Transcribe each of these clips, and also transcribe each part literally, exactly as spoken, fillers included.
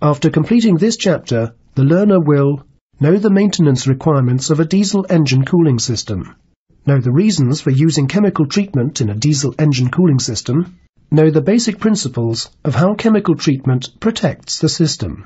After completing this chapter, the learner will know the maintenance requirements of a diesel engine cooling system, know the reasons for using chemical treatment in a diesel engine cooling system, know the basic principles of how chemical treatment protects the system.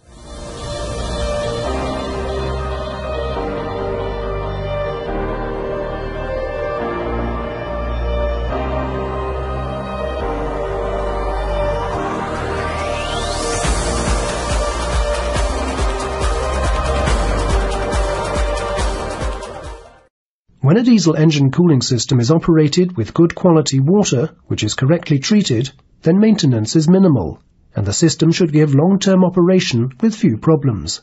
When a diesel engine cooling system is operated with good quality water, which is correctly treated, then maintenance is minimal, and the system should give long-term operation with few problems.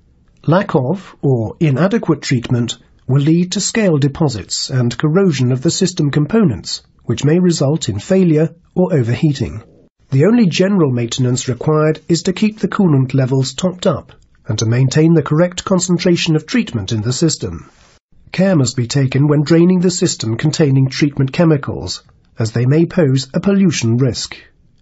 Lack of, or inadequate treatment will lead to scale deposits and corrosion of the system components, which may result in failure or overheating. The only general maintenance required is to keep the coolant levels topped up, and to maintain the correct concentration of treatment in the system. Care must be taken when draining the system containing treatment chemicals, as they may pose a pollution risk.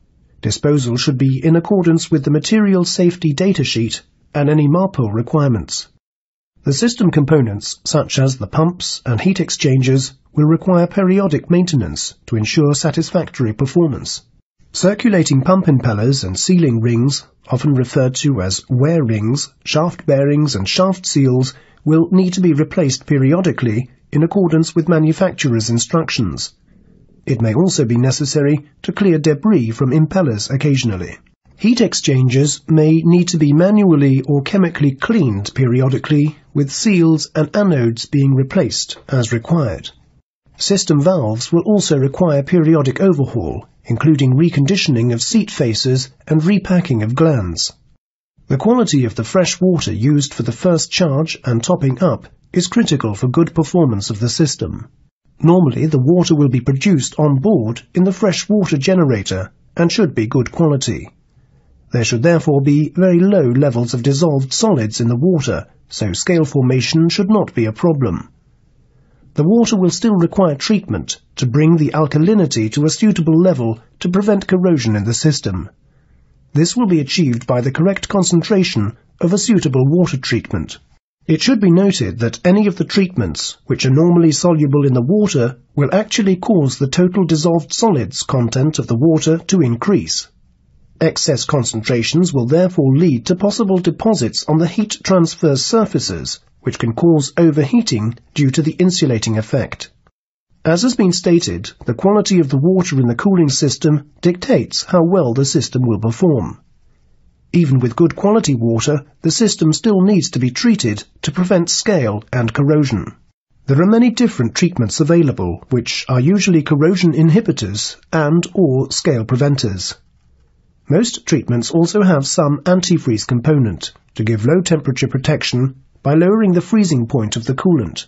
Disposal should be in accordance with the Material Safety Datasheet and any MARPOL requirements. The system components, such as the pumps and heat exchangers, will require periodic maintenance to ensure satisfactory performance. Circulating pump impellers and sealing rings, often referred to as wear rings, shaft bearings and shaft seals, will need to be replaced periodically in accordance with manufacturer's instructions. It may also be necessary to clear debris from impellers occasionally. Heat exchangers may need to be manually or chemically cleaned periodically, with seals and anodes being replaced as required. System valves will also require periodic overhaul, including reconditioning of seat faces and repacking of glands. The quality of the fresh water used for the first charge and topping up is critical for good performance of the system. Normally, the water will be produced on board in the fresh water generator and should be good quality. There should therefore be very low levels of dissolved solids in the water, so scale formation should not be a problem. The water will still require treatment to bring the alkalinity to a suitable level to prevent corrosion in the system. This will be achieved by the correct concentration of a suitable water treatment. It should be noted that any of the treatments which are normally soluble in the water will actually cause the total dissolved solids content of the water to increase. Excess concentrations will therefore lead to possible deposits on the heat transfer surfaces, which can cause overheating due to the insulating effect. As has been stated, the quality of the water in the cooling system dictates how well the system will perform. Even with good quality water, the system still needs to be treated to prevent scale and corrosion. There are many different treatments available, which are usually corrosion inhibitors and or scale preventers. Most treatments also have some antifreeze component to give low temperature protection by lowering the freezing point of the coolant.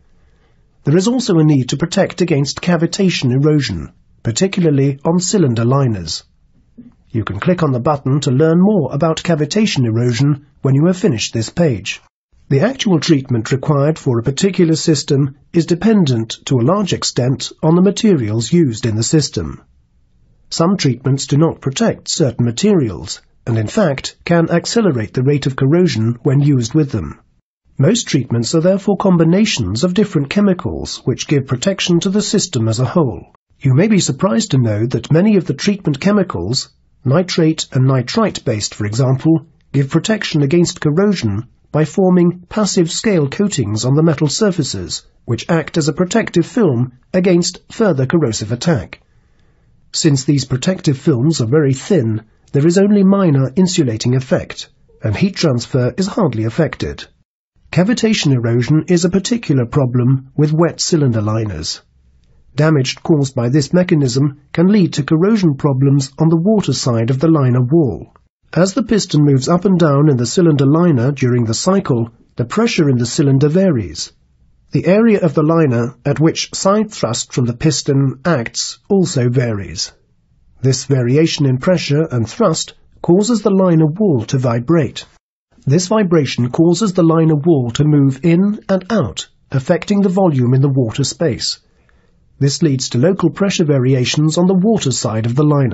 There is also a need to protect against cavitation erosion, particularly on cylinder liners. You can click on the button to learn more about cavitation erosion when you have finished this page. The actual treatment required for a particular system is dependent to a large extent on the materials used in the system. Some treatments do not protect certain materials, and in fact can accelerate the rate of corrosion when used with them. Most treatments are therefore combinations of different chemicals which give protection to the system as a whole. You may be surprised to know that many of the treatment chemicals, nitrate and nitrite-based for example, give protection against corrosion by forming passive scale coatings on the metal surfaces, which act as a protective film against further corrosive attack. Since these protective films are very thin, there is only minor insulating effect, and heat transfer is hardly affected. Cavitation erosion is a particular problem with wet cylinder liners. Damage caused by this mechanism can lead to corrosion problems on the water side of the liner wall. As the piston moves up and down in the cylinder liner during the cycle, the pressure in the cylinder varies. The area of the liner at which side thrust from the piston acts also varies. This variation in pressure and thrust causes the liner wall to vibrate. This vibration causes the liner wall to move in and out, affecting the volume in the water space. This leads to local pressure variations on the water side of the liner.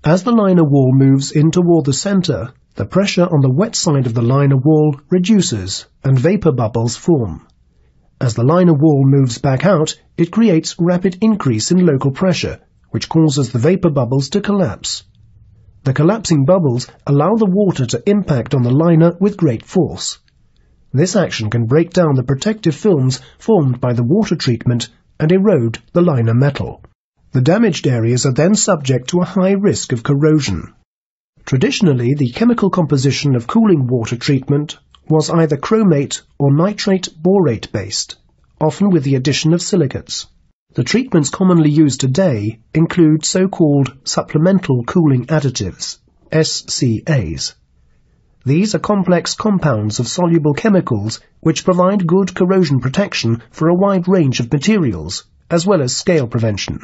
As the liner wall moves in toward the center, the pressure on the wet side of the liner wall reduces and vapor bubbles form. As the liner wall moves back out, it creates rapid increase in local pressure, which causes the vapor bubbles to collapse. The collapsing bubbles allow the water to impact on the liner with great force. This action can break down the protective films formed by the water treatment and erode the liner metal. The damaged areas are then subject to a high risk of corrosion. Traditionally, the chemical composition of cooling water treatment was either chromate or nitrate borate based, often with the addition of silicates. The treatments commonly used today include so-called supplemental cooling additives, S C As. These are complex compounds of soluble chemicals which provide good corrosion protection for a wide range of materials, as well as scale prevention.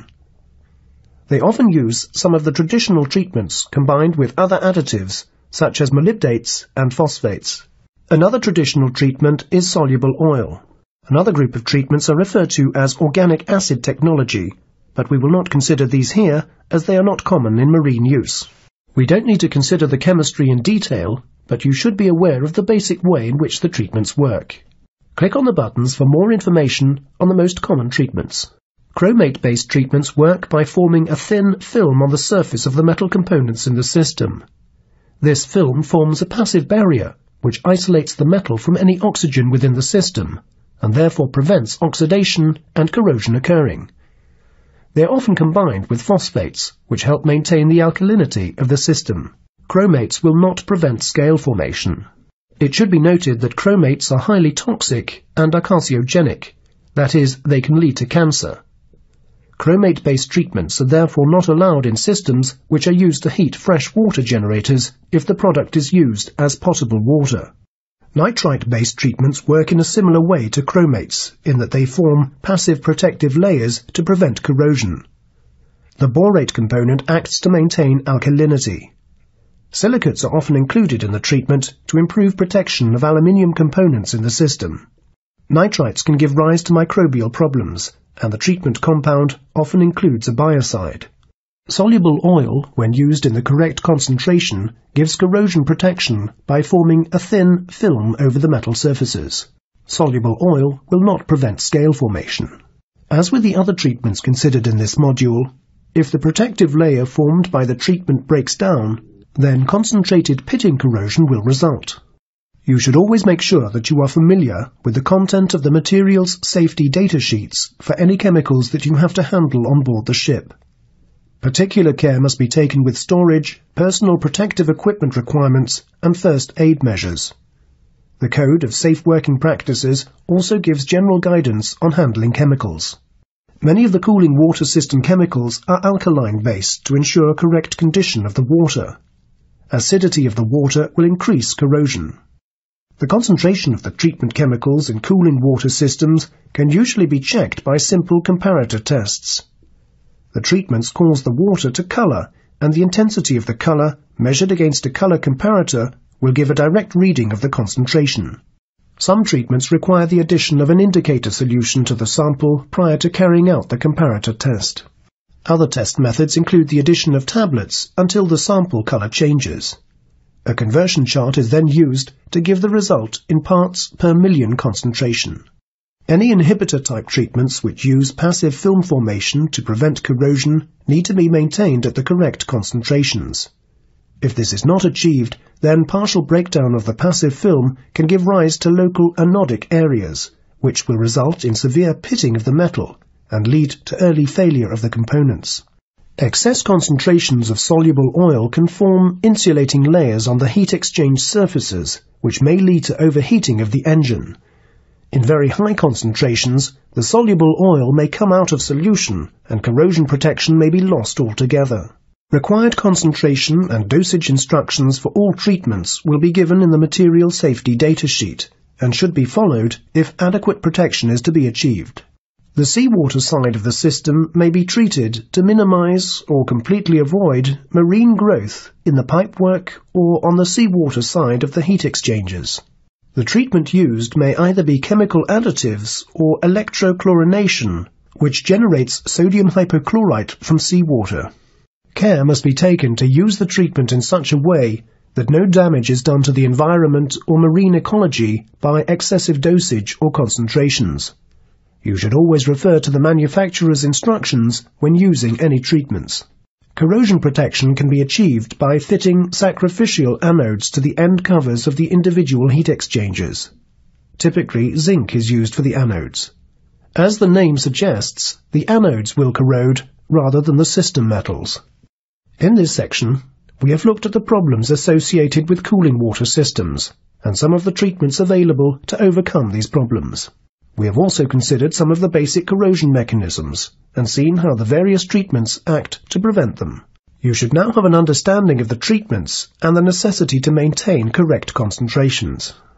They often use some of the traditional treatments combined with other additives, such as molybdates and phosphates. Another traditional treatment is soluble oil. Another group of treatments are referred to as organic acid technology, but we will not consider these here as they are not common in marine use. We don't need to consider the chemistry in detail, but you should be aware of the basic way in which the treatments work. Click on the buttons for more information on the most common treatments. Chromate-based treatments work by forming a thin film on the surface of the metal components in the system. This film forms a passive barrier, which isolates the metal from any oxygen within the system, and therefore prevents oxidation and corrosion occurring. They are often combined with phosphates, which help maintain the alkalinity of the system. Chromates will not prevent scale formation. It should be noted that chromates are highly toxic and are carcinogenic, that is, they can lead to cancer. Chromate-based treatments are therefore not allowed in systems which are used to heat fresh water generators if the product is used as potable water. Nitrite-based treatments work in a similar way to chromates in that they form passive protective layers to prevent corrosion. The borate component acts to maintain alkalinity. Silicates are often included in the treatment to improve protection of aluminium components in the system. Nitrites can give rise to microbial problems, and the treatment compound often includes a biocide. Soluble oil, when used in the correct concentration, gives corrosion protection by forming a thin film over the metal surfaces. Soluble oil will not prevent scale formation. As with the other treatments considered in this module, if the protective layer formed by the treatment breaks down, then concentrated pitting corrosion will result. You should always make sure that you are familiar with the content of the materials safety data sheets for any chemicals that you have to handle on board the ship. Particular care must be taken with storage, personal protective equipment requirements, and first aid measures. The Code of Safe Working Practices also gives general guidance on handling chemicals. Many of the cooling water system chemicals are alkaline-based to ensure correct condition of the water. Acidity of the water will increase corrosion. The concentration of the treatment chemicals in cooling water systems can usually be checked by simple comparator tests. The treatments cause the water to color, and the intensity of the color, measured against a color comparator, will give a direct reading of the concentration. Some treatments require the addition of an indicator solution to the sample prior to carrying out the comparator test. Other test methods include the addition of tablets until the sample color changes. A conversion chart is then used to give the result in parts per million concentration. Any inhibitor-type treatments which use passive film formation to prevent corrosion need to be maintained at the correct concentrations. If this is not achieved, then partial breakdown of the passive film can give rise to local anodic areas, which will result in severe pitting of the metal and lead to early failure of the components. Excess concentrations of soluble oil can form insulating layers on the heat exchange surfaces, which may lead to overheating of the engine. In very high concentrations, the soluble oil may come out of solution and corrosion protection may be lost altogether. Required concentration and dosage instructions for all treatments will be given in the material safety data sheet and should be followed if adequate protection is to be achieved. The seawater side of the system may be treated to minimize or completely avoid marine growth in the pipework or on the seawater side of the heat exchangers. The treatment used may either be chemical additives or electrochlorination, which generates sodium hypochlorite from seawater. Care must be taken to use the treatment in such a way that no damage is done to the environment or marine ecology by excessive dosage or concentrations. You should always refer to the manufacturer's instructions when using any treatments. Corrosion protection can be achieved by fitting sacrificial anodes to the end covers of the individual heat exchangers. Typically, zinc is used for the anodes. As the name suggests, the anodes will corrode rather than the system metals. In this section, we have looked at the problems associated with cooling water systems and some of the treatments available to overcome these problems. We have also considered some of the basic corrosion mechanisms and seen how the various treatments act to prevent them. You should now have an understanding of the treatments and the necessity to maintain correct concentrations.